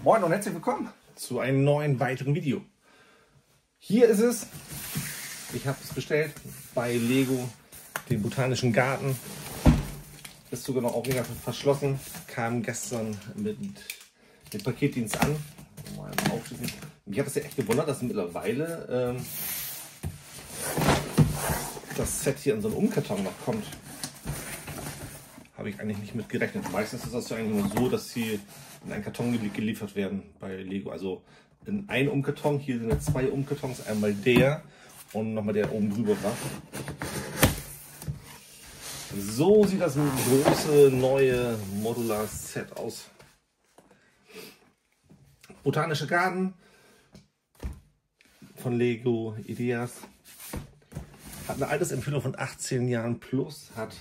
Moin und herzlich willkommen zu einem neuen weiteren Video. Hier ist es. Ich habe es bestellt bei Lego, den Botanischen Garten. Ist sogar noch original verschlossen. Kam gestern mit dem Paketdienst an. Mal aufschließen. Mich hat das ja echt gewundert, dass mittlerweile das Set hier in so einen Umkarton noch kommt. Habe ich eigentlich nicht mit gerechnet. Meistens ist das ja eigentlich nur so, dass sie in einen Karton geliefert werden bei Lego. Also in einen Umkarton, hier sind jetzt zwei Umkartons, einmal der und nochmal der oben drüber war. So sieht das große neue Modular-Set aus. Botanischer Garten von Lego Ideas. Hat eine Altersempfehlung von 18 Jahren plus, hat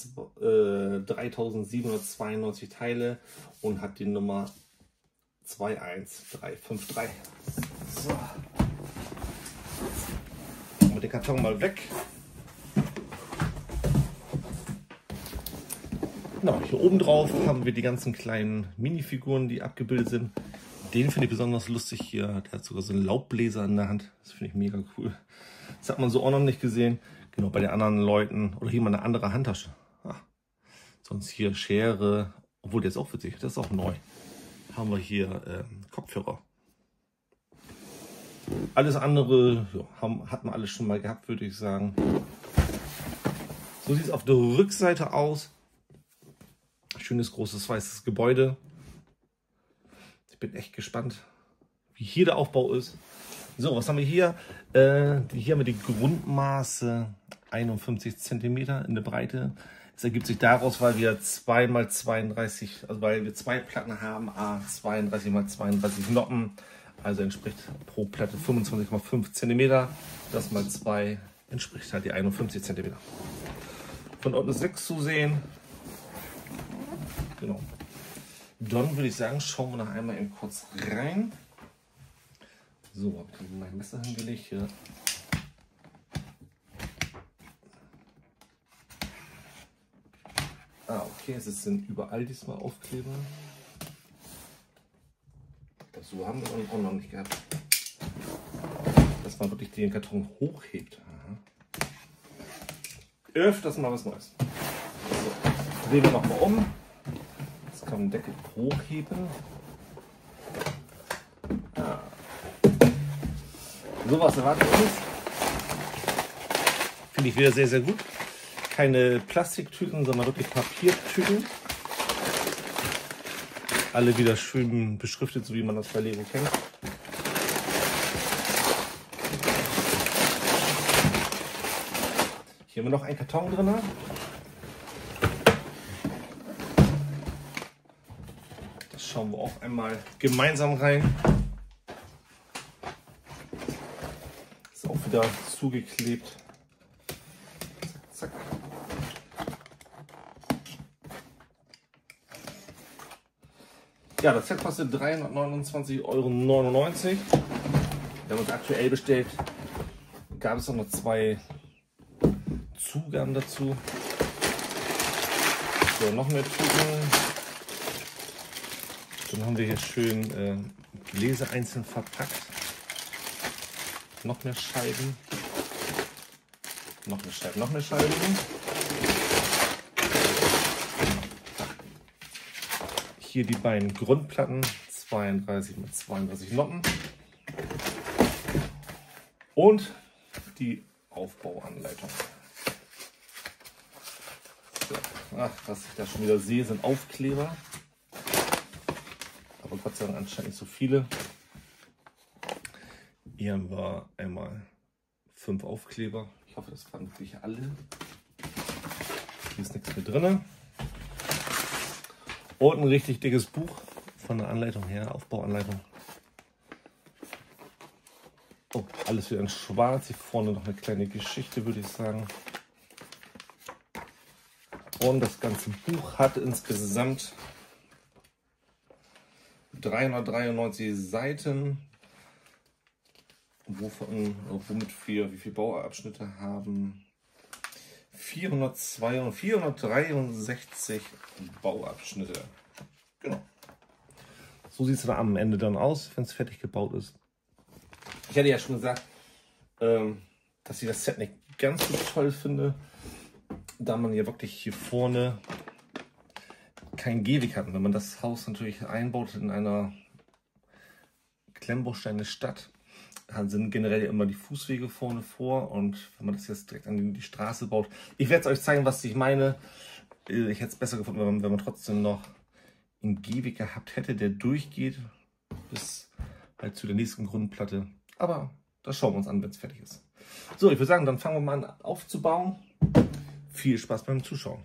3792 Teile und hat die Nummer 21353. So. Machen wir den Karton mal weg. Genau, hier oben drauf haben wir die ganzen kleinen Minifiguren, die abgebildet sind. Den finde ich besonders lustig hier. Der hat sogar so einen Laubbläser in der Hand. Das finde ich mega cool. Das hat man so auch noch nicht gesehen. Genau, bei den anderen Leuten. Oder hier mal eine andere Handtasche. Sonst hier Schere. Obwohl, der ist auch witzig. Das ist auch neu. Haben wir hier Kopfhörer. Alles andere ja, hat man alles schon mal gehabt, würde ich sagen. So sieht es auf der Rückseite aus. Schönes, großes, weißes Gebäude. Ich bin echt gespannt, wie hier der Aufbau ist. So, was haben wir hier? Hier haben wir die Grundmaße 51 cm in der Breite. Es ergibt sich daraus, weil wir 2x32, also weil wir zwei Platten haben, a 32x32 Noppen. Also entspricht pro Platte 25,5 cm. Das mal 2 entspricht halt die 51 cm. Von unten ist 6 zu sehen. Genau. Dann würde ich sagen, schauen wir noch einmal eben kurz rein. So, habe ich mein Messer hingelegt hier. Okay, es sind überall diesmal Aufkleber. So haben wir auch noch nicht gehabt. Dass man wirklich den Karton hochhebt. Öfters mal was Neues. So, drehen wir nochmal um. Jetzt kann man den Deckel hochheben. Sowas erwartet uns. Finde ich wieder sehr, sehr gut. Keine Plastiktüten, sondern wirklich Papiertüten. Alle wieder schön beschriftet, so wie man das bei Lego kennt. Hier haben wir noch einen Karton drin. Das schauen wir auch einmal gemeinsam rein. Ist auch wieder zugeklebt. Zack. Ja, das Set kostet 329,99 €. Wir haben uns aktuell bestellt. Gab es auch noch 2 Zugaben dazu. So, noch mehr Tüten. Dann haben wir hier schön Gläser einzeln verpackt. Noch mehr Scheiben. Noch mehr Scheiben, noch mehr Scheiben. Hier die beiden Grundplatten, 32x32 Noppen. Und die Aufbauanleitung. So. Ach, was ich da schon wieder sehe, sind Aufkleber. Aber Gott sei Dank anscheinend nicht so viele. Hier haben wir einmal 5 Aufkleber. Ich hoffe, das waren wirklich alle. Hier ist nichts mehr drin. Und ein richtig dickes Buch von der Anleitung her, Aufbauanleitung. Oh, alles wieder in schwarz. Hier vorne noch eine kleine Geschichte, würde ich sagen. Und das ganze Buch hat insgesamt 393 Seiten. Womit wir wie viele Bauabschnitte haben? 463 Bauabschnitte. Genau. So sieht es dann am Ende dann aus, wenn es fertig gebaut ist. Ich hatte ja schon gesagt, dass ich das Set nicht ganz so toll finde, da man ja wirklich hier vorne keinen Gehweg hat. Wenn man das Haus natürlich einbaut in einer Klemmbausteine-Stadt, dann sind generell immer die Fußwege vorne vor, und wenn man das jetzt direkt an die Straße baut, ich werde es euch zeigen, was ich meine. Ich hätte es besser gefunden, wenn man trotzdem noch einen Gehweg gehabt hätte, der durchgeht bis halt zu der nächsten Grundplatte. Aber das schauen wir uns an, wenn es fertig ist. So, ich würde sagen, dann fangen wir mal an aufzubauen. Viel Spaß beim Zuschauen.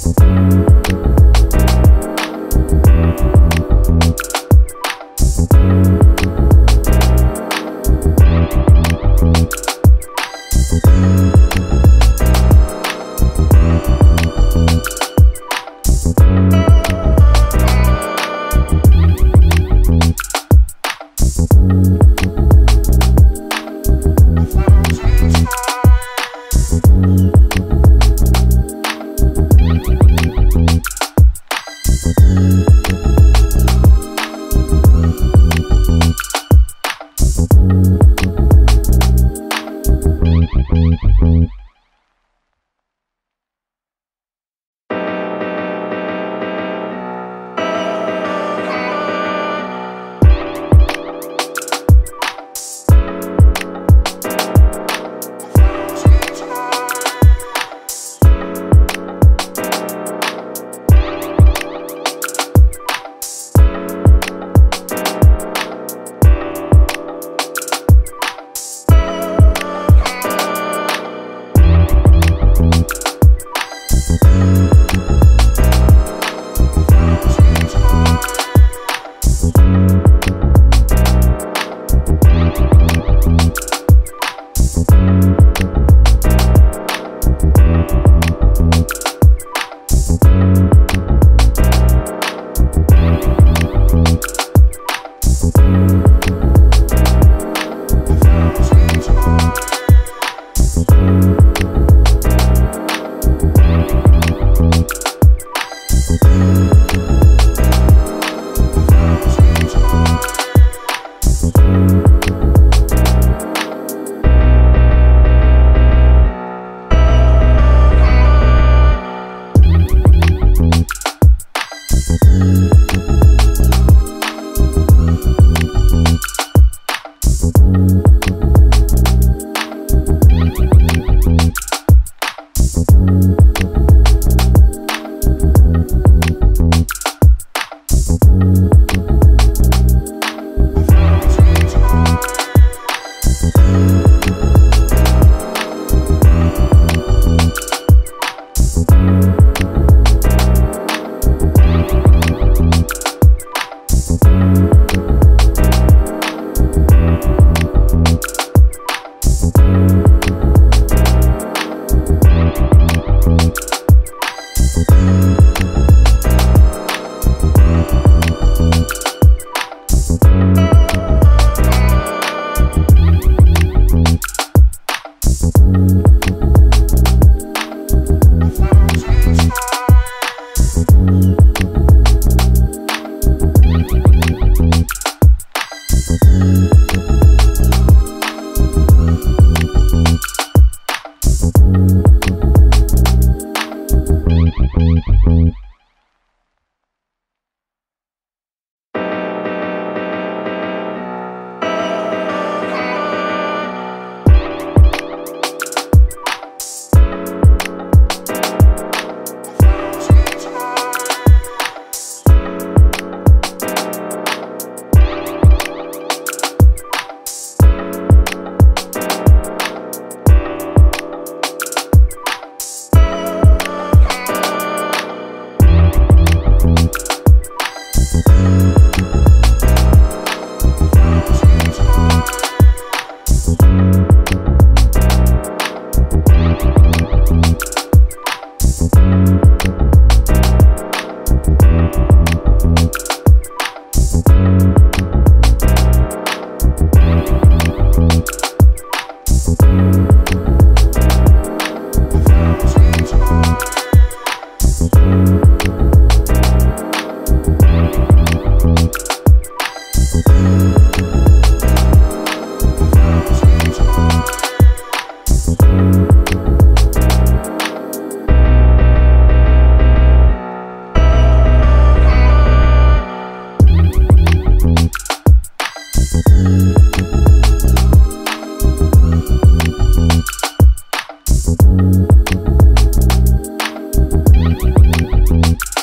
Thank you.